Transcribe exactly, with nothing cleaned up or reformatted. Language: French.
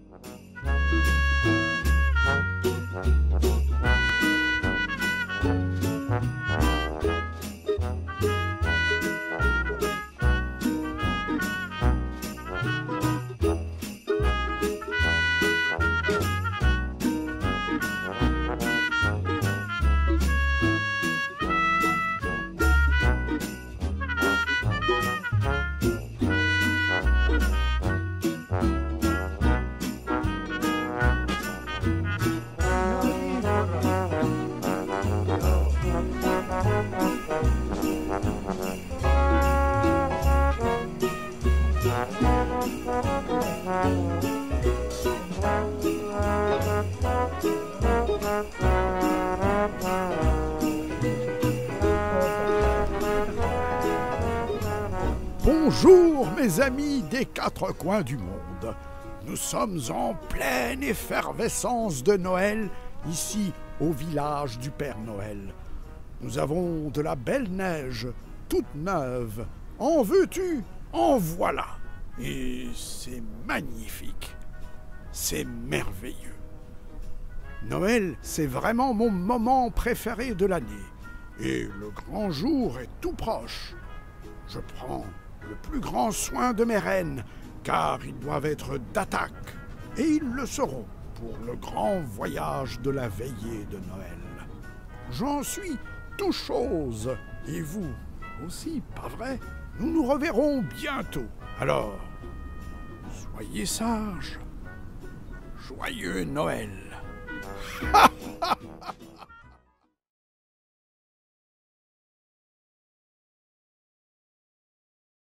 Bonjour mes amis des quatre coins du monde. Nous sommes en pleine effervescence de Noël, ici au village du Père Noël. Nous avons de la belle neige, toute neuve. En veux-tu? En voilà. Et c'est magnifique. C'est merveilleux. Noël, c'est vraiment mon moment préféré de l'année. Et le grand jour est tout proche. Je prends le plus grand soin de mes rennes, car ils doivent être d'attaque. Et ils le seront pour le grand voyage de la veillée de Noël. J'en suis tout chose. Et vous aussi, pas vrai? Nous nous reverrons bientôt. Alors, soyez sages. Joyeux Noël.